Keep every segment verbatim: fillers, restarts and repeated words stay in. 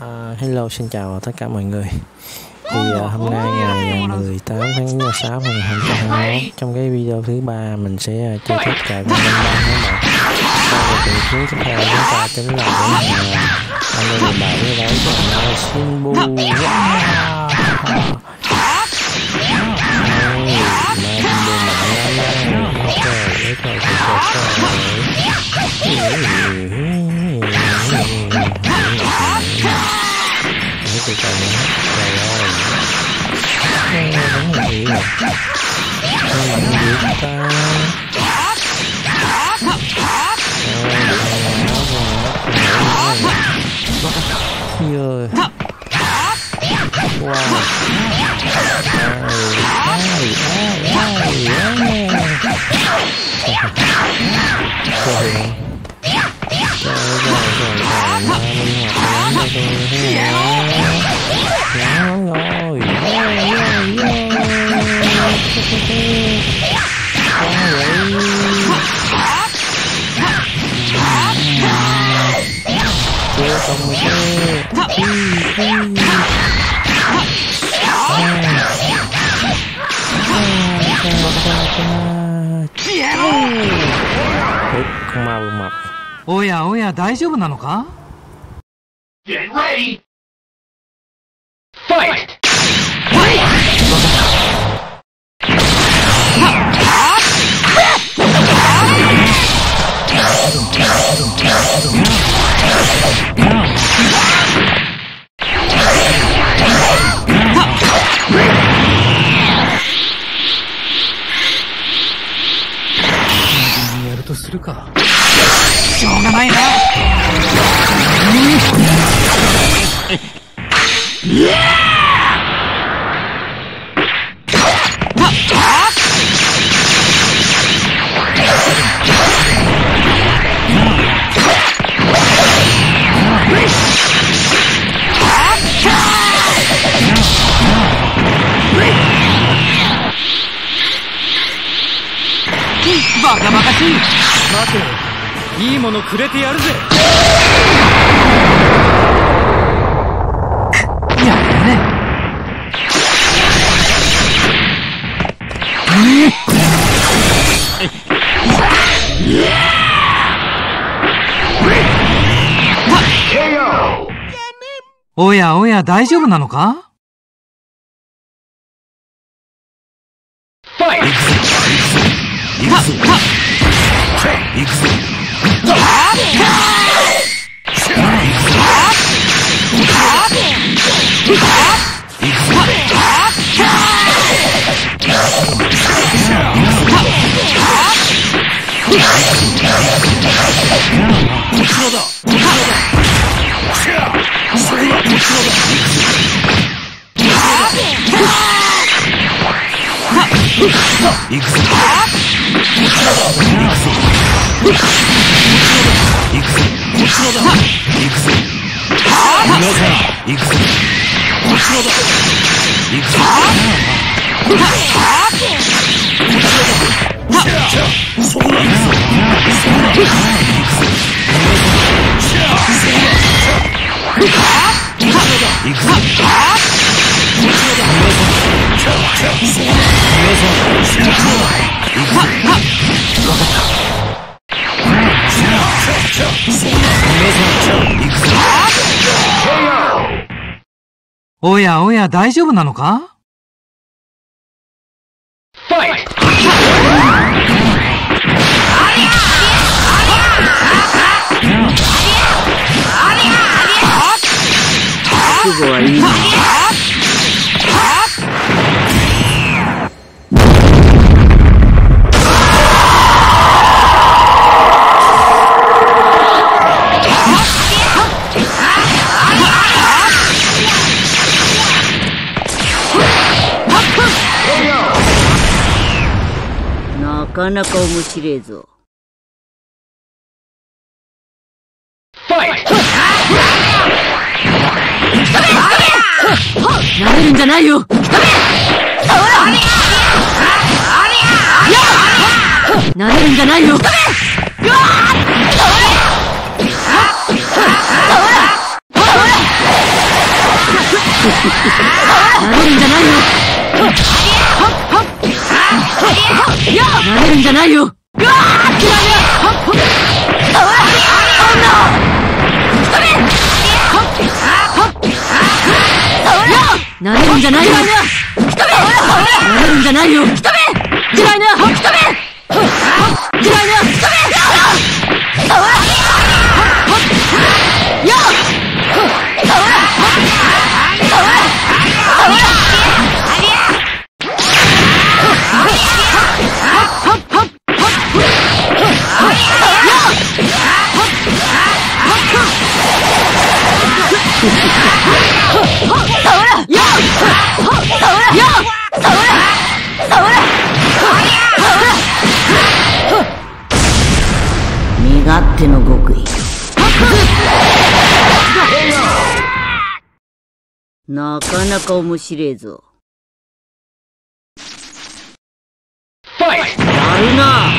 Uh, hello, xin chào tất cả mọi người. Thì uh, hôm nay ngày mười tám tháng sáu năm hai nghìn không trăm hai mươi mốt, trong cái video thứ ba mình sẽ uh, chơi tiếp cài con năm ba tháng một. Sau trận chiến tiếp theo chúng ta tính là đến anh em mười bảy với đấu của xin bu. Từ từ nữa, trời ơi, đúng là gì vậy? Sao lại như vậy ta? Ôi, wow, ai, ai, ai, ai, trời ơi. Trời ơi, trời ơi, trời ơi, mình hoạt lắm cho tôi thế nào? Lắm rồi, ôi, ôi, ôi, chưa xong rồi chứ. Con ma bự mập. おやおや、大丈夫なのか? Get ready! Fight! やるとするか。しょうがないな。バカバカしい。待て、いいものくれてやるぜ。く、やったね。おやおや、大丈夫なのか? ファイト！行くぞ！行くぞ！ おやおや、大丈夫なのか? ファイト！ 覚悟はいいな。なかなか面白いぞ。 ファイト！ なめるんじゃないよ。なめるんじゃないよ。 なめるんじゃないよ。なめるんじゃないよ。なめるんじゃないよ。なめるんじゃないよ。嫌いな。嫌いな。身勝手の極意。なかなか面白いぞ。やるな。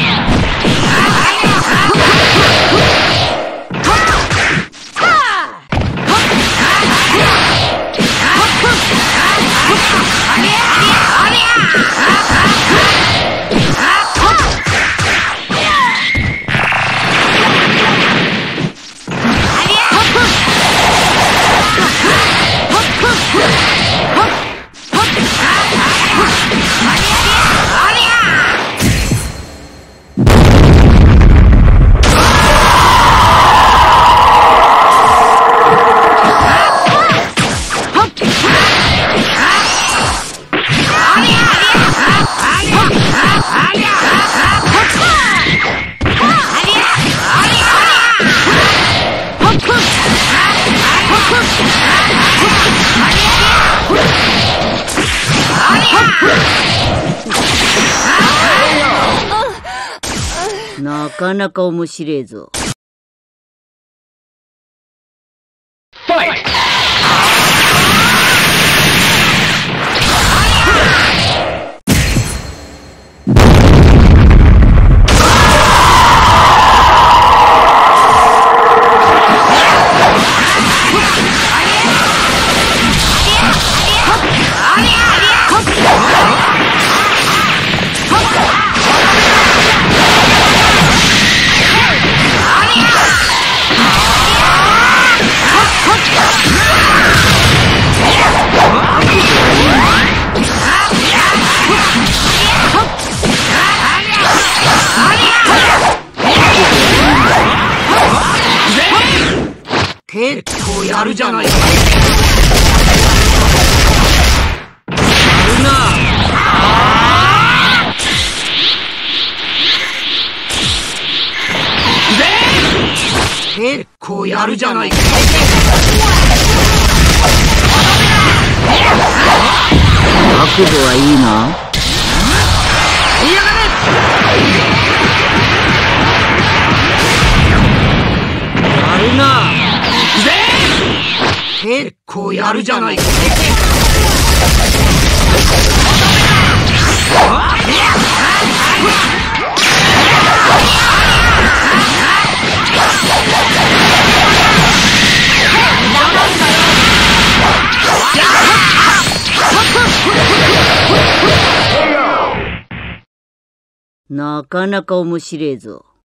なかなか面白いぞ。 結構やるじゃないか。やるな。結構やるじゃないか。 覚悟はいいな。 やるな。結構やるじゃないか。 なかなか面白いぞ。